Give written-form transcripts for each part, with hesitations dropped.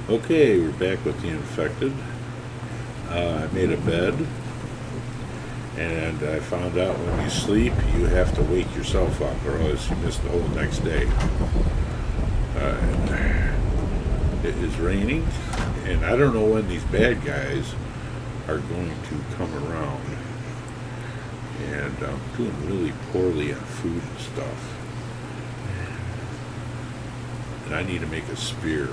Okay, we're back with the infected. I made a bed, and I found out when you sleep, you have to wake yourself up, or else you miss the whole next day. It is raining, and I don't know when these bad guys are going to come around. And I'm doing really poorly on food and stuff. And I need to make a spear,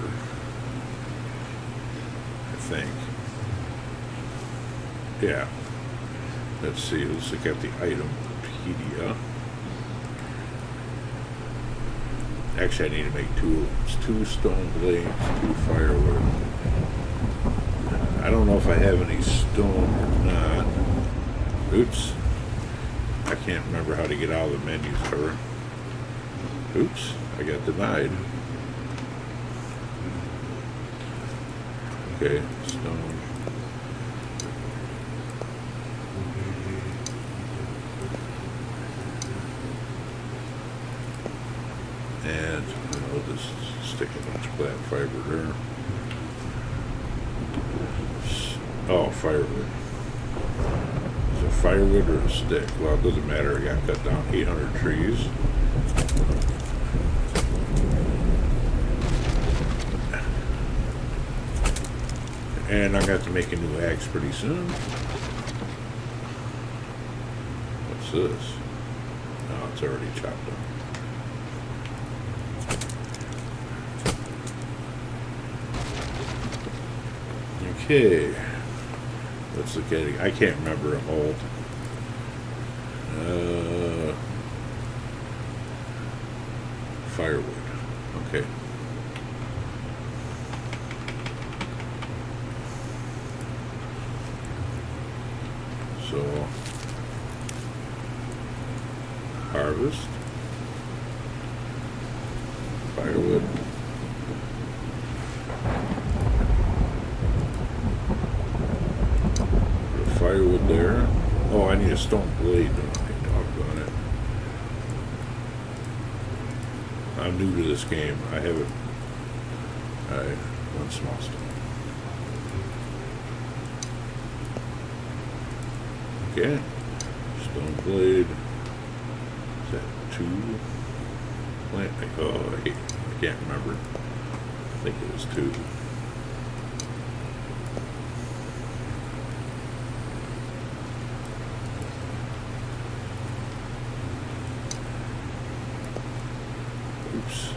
I think. Yeah. Let's see, let's look at the itempedia. Actually, I need to make two stone blades, 2 firewood. I don't know if I have any stone or not. Oops. I can't remember how to get out of the menus cover. Oops, I got denied. Okay, stone. And I'll just stick a bunch of plant fiber there. Oh, firewood. Is it firewood or a stick? Well, it doesn't matter. I got cut down 800 trees. And I'm going to have to make a new axe pretty soon. What's this? Oh, it's already chopped up. Okay. Let's look at it. I can't remember. I'm old. Firewood. Okay. So, harvest, firewood, put a firewood there. Oh, I need a stone blade, don't I? Doggone it. I'm new to this game. I haven't. Alright, 1 small stone. Okay, stone blade. Is that 2? Plant? Oh, I can't remember. I think it was 2. Oops.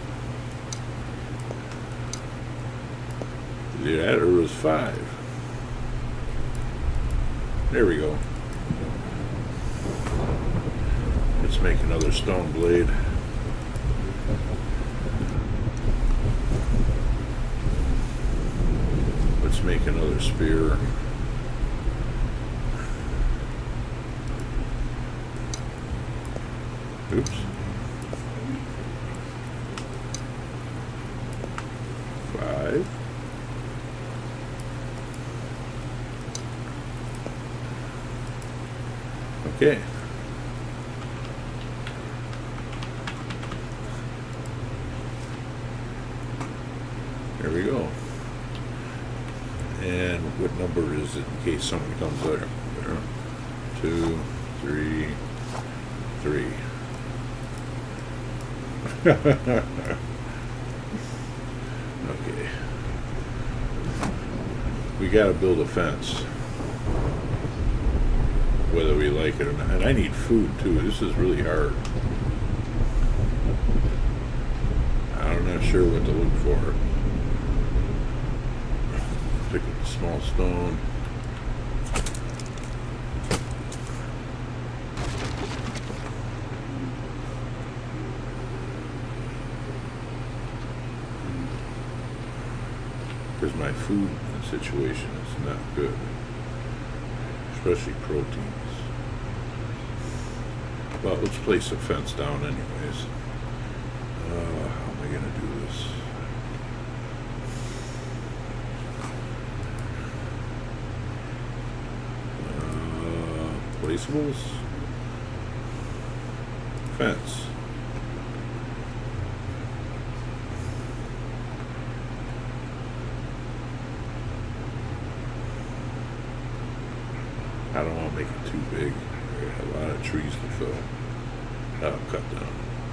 Either that or it was 5. There we go. Let's make another stone blade. Let's make another spear. Oops. 5. Okay. There we go. And what number is it in case someone comes there? 2, 3, 3. Okay. We gotta build a fence, whether we like it or not. And I need food too. This is really hard. I'm not sure what to look for. Pick up a small stone. Because my food situation is not good, especially proteins. Well, let's place a fence down anyways. How am I going to do this? Placeables? Fence. I don't want to make it too big. There's a lot of trees to fill. That'll cut down.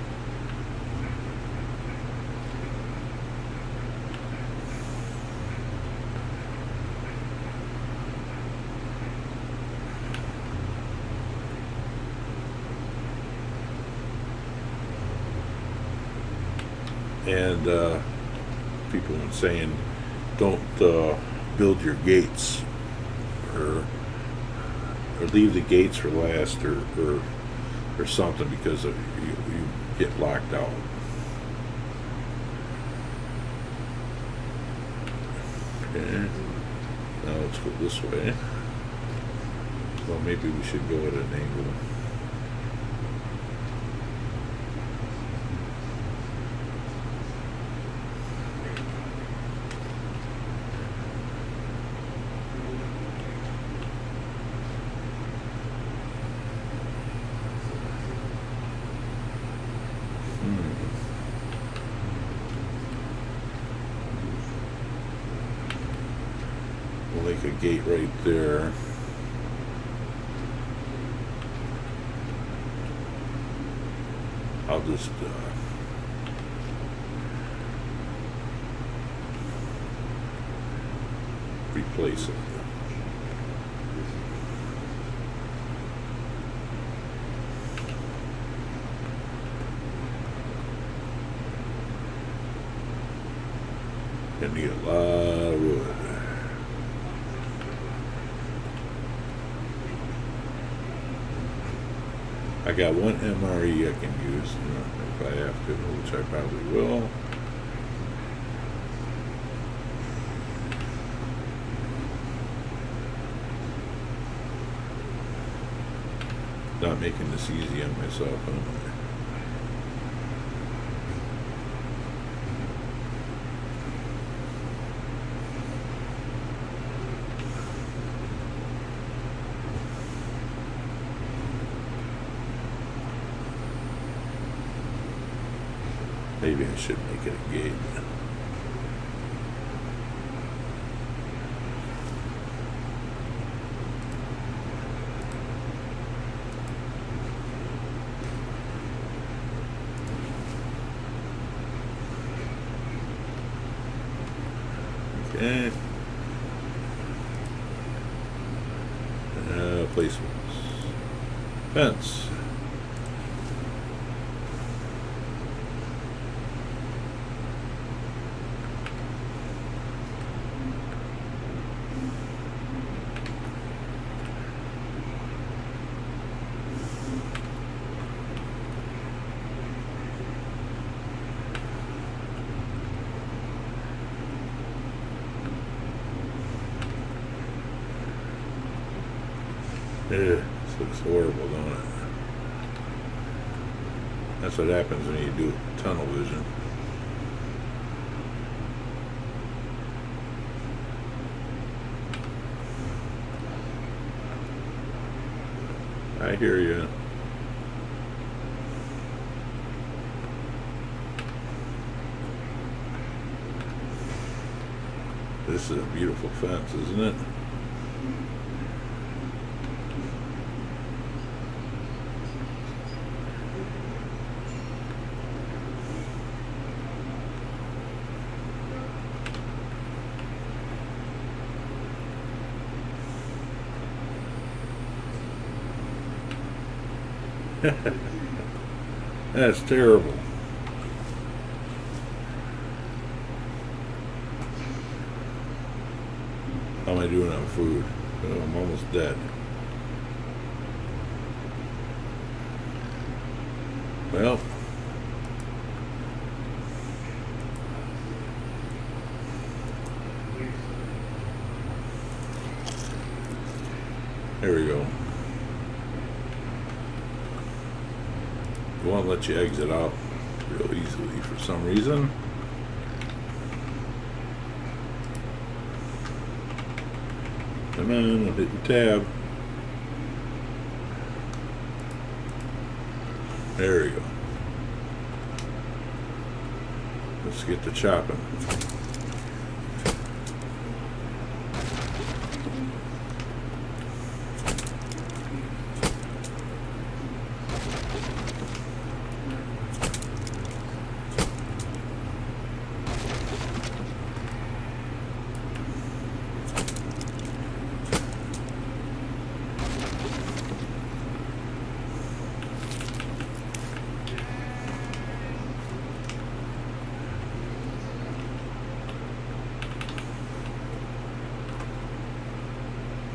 And people were saying, don't build your gates, or leave the gates for last, or something, because you get locked out. Okay, now let's go this way. Well, maybe we should go at an angle. We'll make a gate right there. I'll just replace it. Gonna need a lot of wood. I got one MRE I can use, if I have to, which I probably will. Not making this easy on myself, am I? Maybe I should make it a gate. Okay. Placements. Fence. This looks horrible, don't it? That's what happens when you do tunnel vision. I hear you. This is a beautiful fence, isn't it? That's terrible. How am I doing on food? Oh, I'm almost dead. Well, there we go. It won't let you exit out real easily for some reason. Come on, I'm hitting tab. There we go. Let's get to chopping.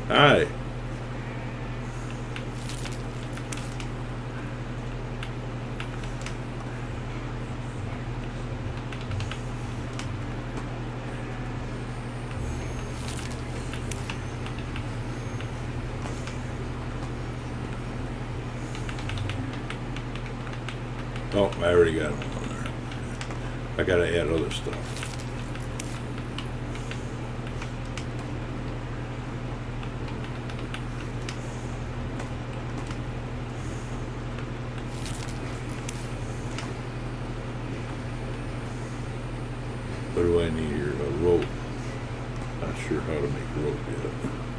Hi. Oh, I already got them on there. I gotta add other stuff. What do I need here? A rope. Not sure how to make rope yet.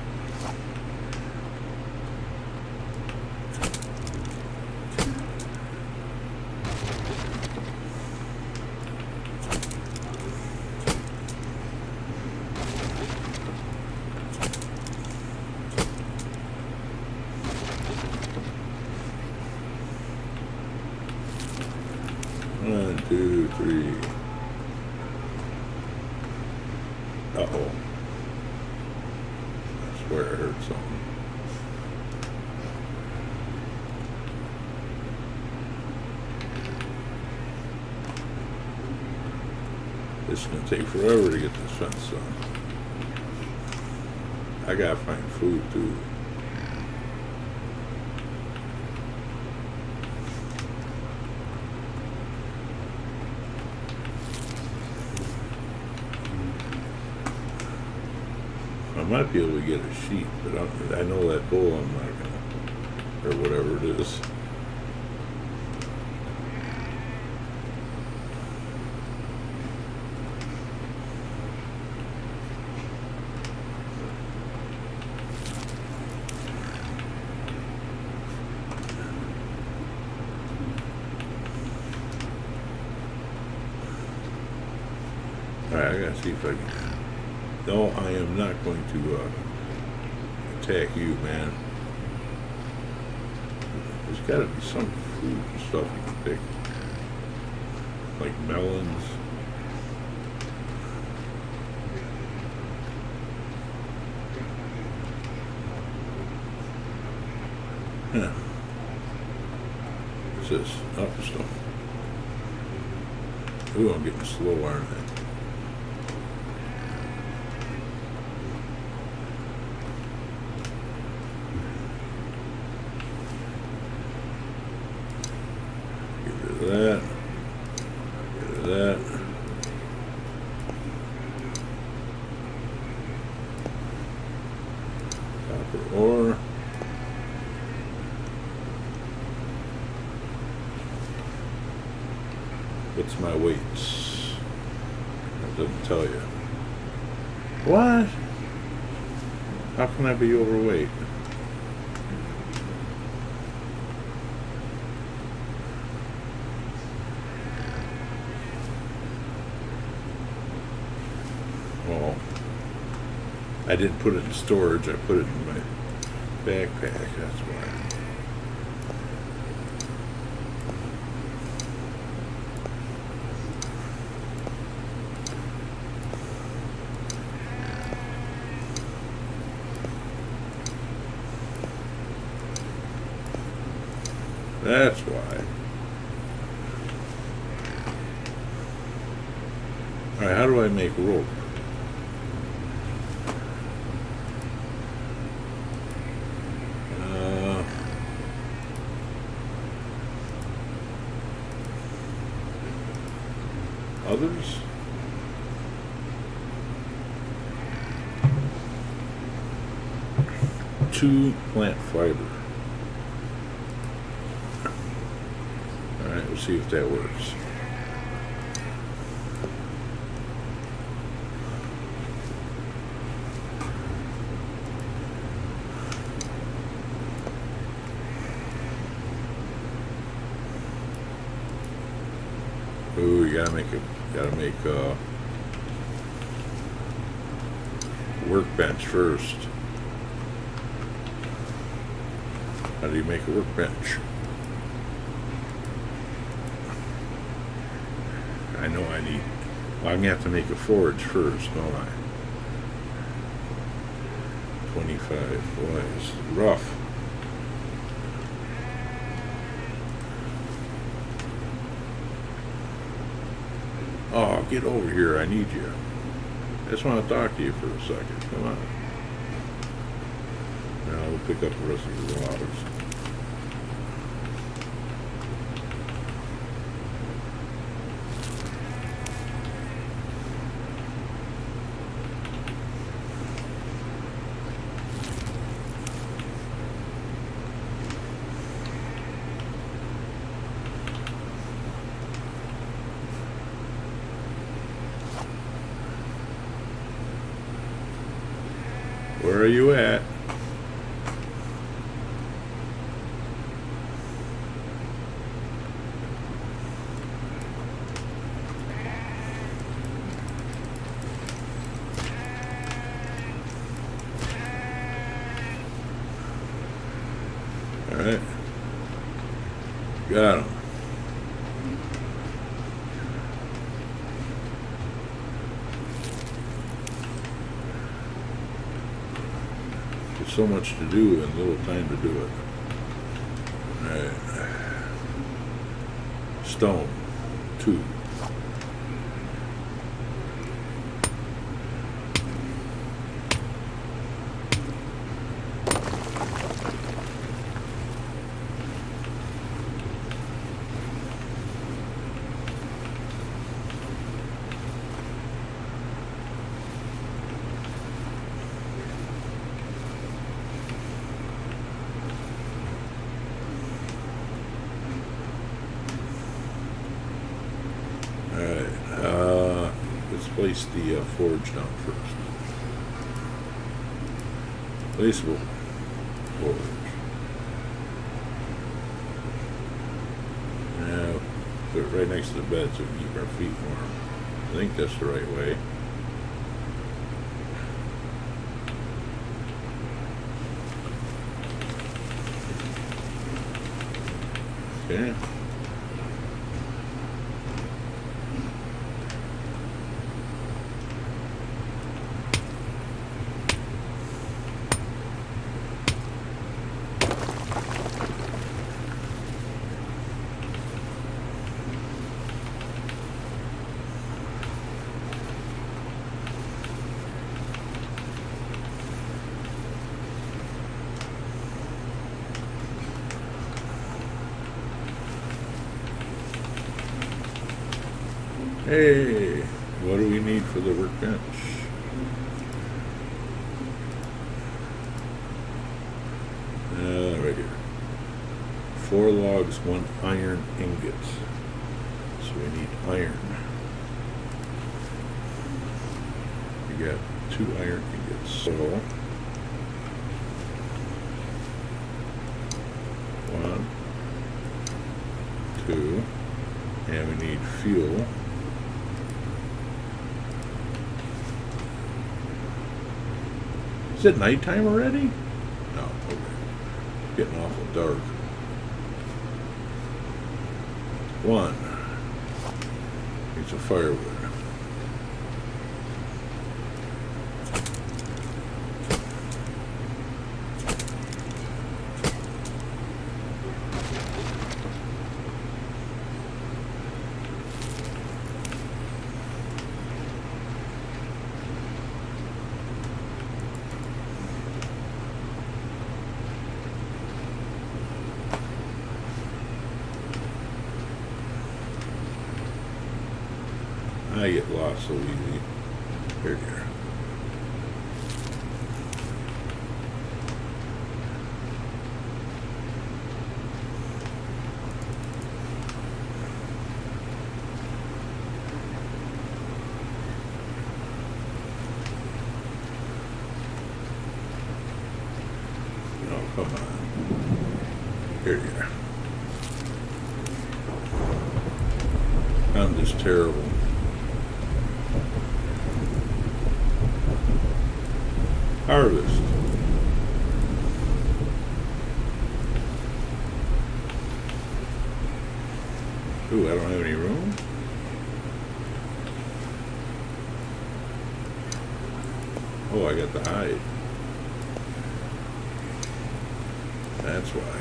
1, 2, 3. Uh-oh. I swear I heard something. This is going to take forever to get this fence done. I got to find food too. I might be able to get a sheep, but I know that bull I'm not gonna, or whatever it is. Alright, I gotta see if I can. No, I am not going to attack you, man. There's got to be some food and stuff you can pick. Like melons. Huh. What's this? Oh, stone. Ooh, I'm getting slow, aren't I? That, get rid of that. Copper ore. What's my weights? That doesn't tell you. What? How can I be overweight? Well, I didn't put it in storage, I put it in my backpack, that's why. That's why. Alright, how do I make rope? Others? Two plant fiber. Alright, we'll see if that works. Ooh, you gotta make a workbench first. How do you make a workbench? I know I need. Well, I'm gonna have to make a forge first, don't I? 25. Boy, it's rough. Oh, get over here. I need you. I just want to talk to you for a second. Come on. Now we'll pick up the rest of your waters. Where are you at? All right. Got him. So much to do and little time to do it. Alright. Stone 2. Let's place the forge down first. Placeable forge. Now, put it right next to the bed so we can keep our feet warm. I think that's the right way. Okay. Hey, what do we need for the workbench? Right here. 4 logs, 1 iron ingot. So we need iron. We got 2 iron ingots. So 1, 2, and we need fuel. Is it nighttime already? No, okay. Getting awful dark. 1. Needs a firewood. I get lost so easy. Here. Oh, come on. Here. I'm just terrible. Harvest. Ooh, I don't have any room. Oh, I got the hide. That's why.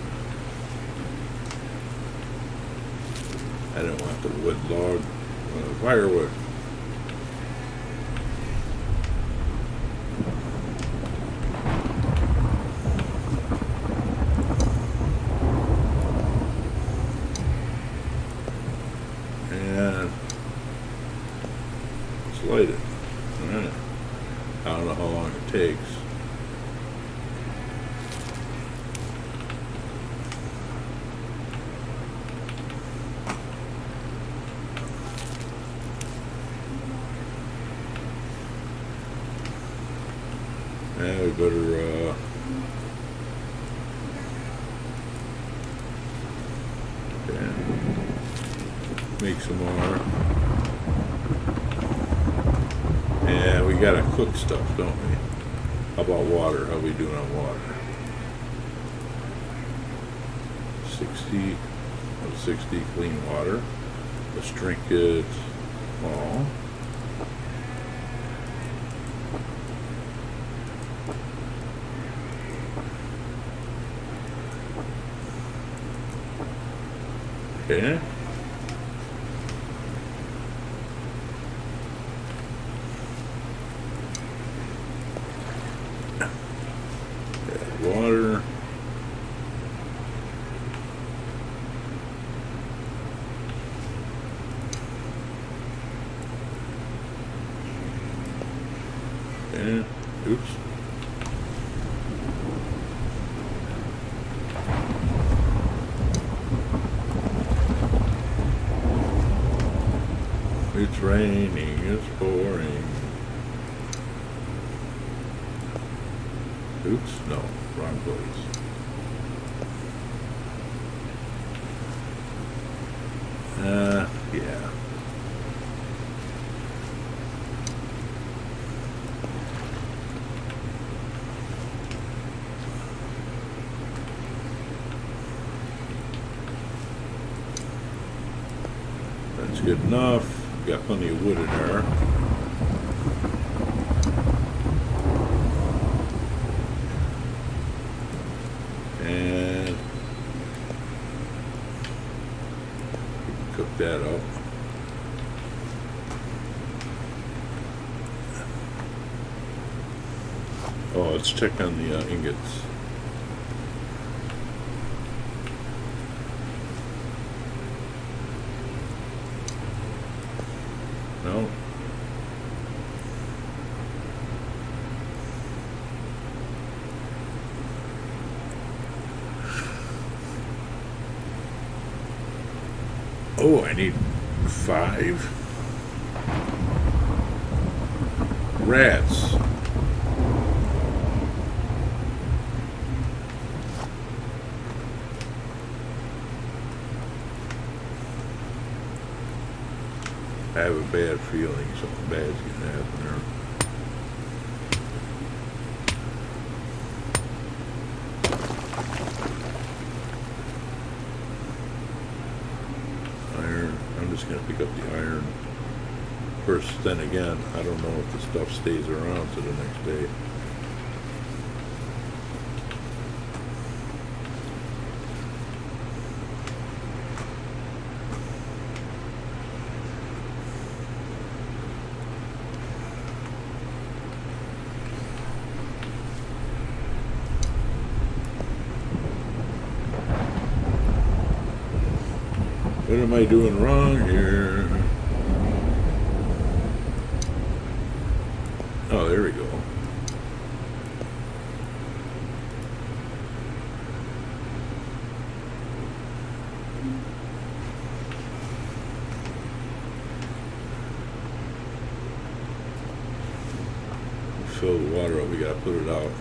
I didn't want the wood log, firewood. And it's lighted. Alright. I don't know how long it takes. And we better make some more. And we gotta cook stuff, don't we? How about water? How are we doing on water? 60 of 60 clean water. Let's drink it all. Okay. Add water. Okay. Oops. It's raining, it's pouring. Oops, no, wrong place. Yeah. That's good enough. Got plenty of wood in there. And cook that up. Oh, let's check on the ingots. No. Oh, I need 5 rats. I have a bad feeling something bad's gonna happen there. Iron. I'm just gonna pick up the iron. First, then again, I don't know if the stuff stays around to the next day. What am I doing wrong here? Oh, there we go. Fill the water up, we gotta put it out.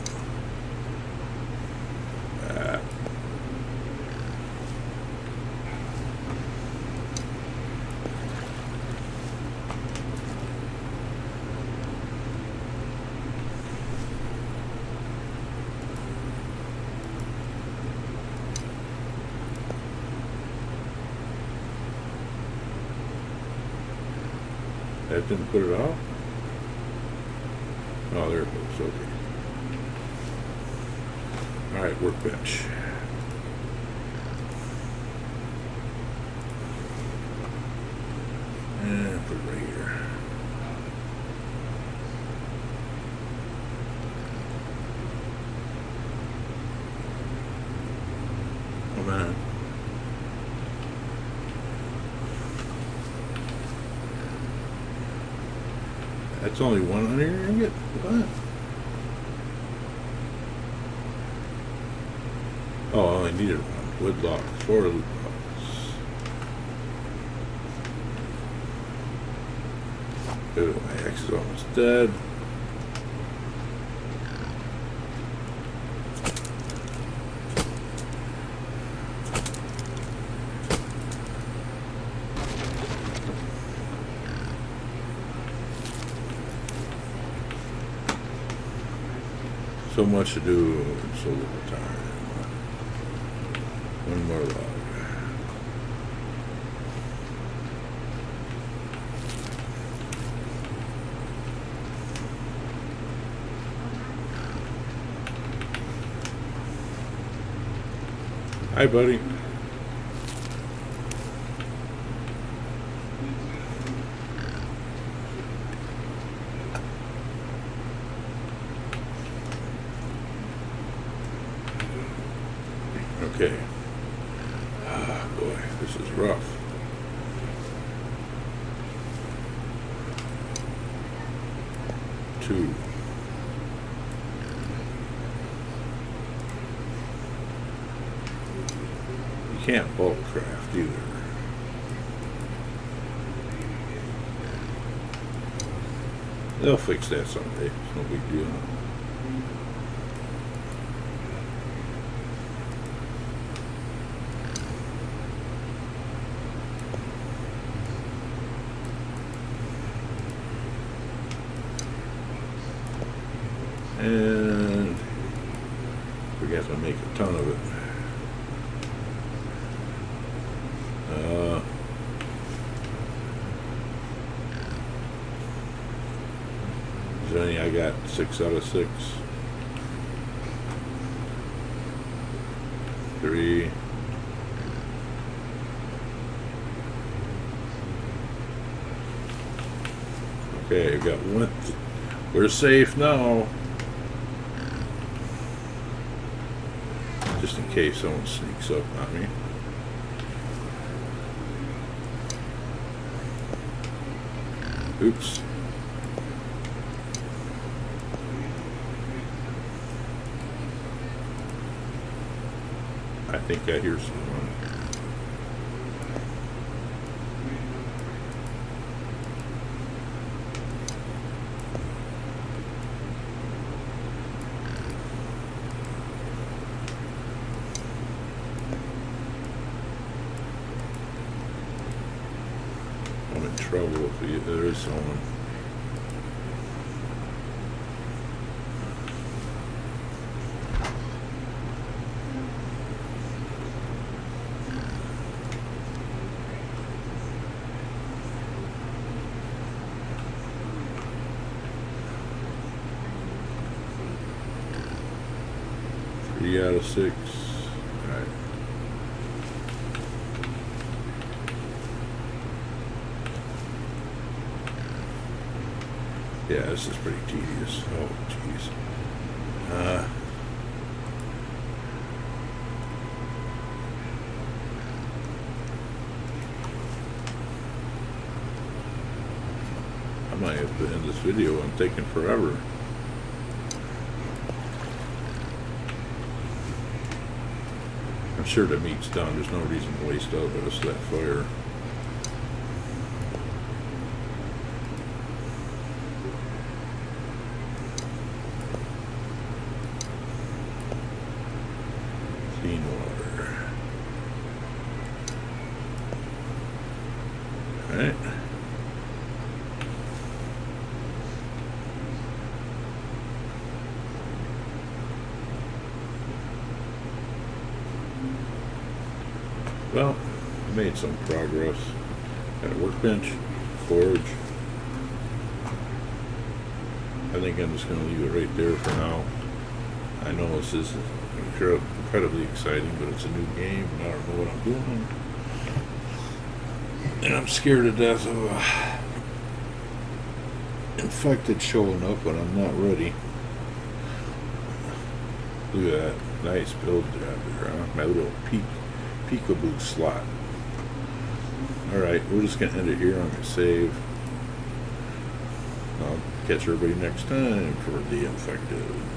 That didn't put it out? Oh, there it goes, okay. Alright, workbench. And put it right here. Come on. That's only 100 ringgit? What? Oh, I only needed one. Wood lock. 4 loot locks. Oh, my axe is almost dead. So much to do in so little time. One more log. Hi, buddy. Okay. Ah, boy, this is rough. Two. You can't bulk craft either. They'll fix that someday. It's no big deal. And we got to make a ton of it. Is there any? I got 6 out of 6. 3. Okay, we got 1. We're safe now. Just in case someone sneaks up on me. Oops. I think I hear someone. I'm in trouble if there is someone. Out of 6. All right. Yeah, this is pretty tedious. Oh, jeez. I might have to end this video. I'm taking forever. I'm sure the meat's done. There's no reason to waste all the rest of that fire. Clean water. Alright. Well, I made some progress. Got a workbench, forge. I think I'm just going to leave it right there for now. I know this is incredibly exciting, but it's a new game, and I don't know what I'm doing. And I'm scared to death of infected showing up, but I'm not ready. Look at that. Nice build job there, huh? My little peekaboo slot. Alright, we're just going to end it here. I'm going to save. I'll catch everybody next time for The Infected.